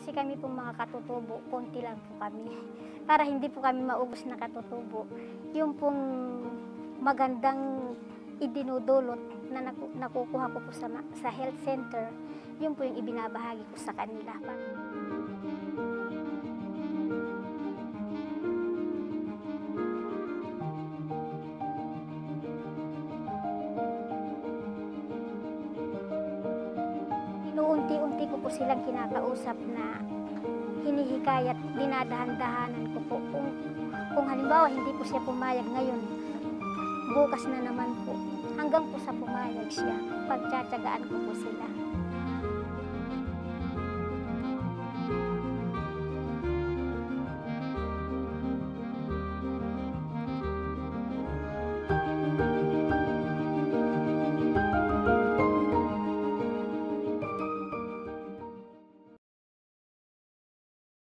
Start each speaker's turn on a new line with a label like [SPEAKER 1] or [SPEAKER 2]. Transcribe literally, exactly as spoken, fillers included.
[SPEAKER 1] kasi kami pong mga katutubo, konti lang po kami. Para hindi po kami maubos na katutubo. Yung pong magandang idinudulot na naku nakukuha ko po sa, sa health center, yun po yung ibinabahagi ko sa kanila. Inuunti-unti ko po silang kinakausap na hinihikayat, dinadahan-dahanan ko po. Kung, kung halimbawa hindi po siya pumayag ngayon, bukas na naman po. Hanggang po sa pumayag siya, pagtsatsagaan ko po sila.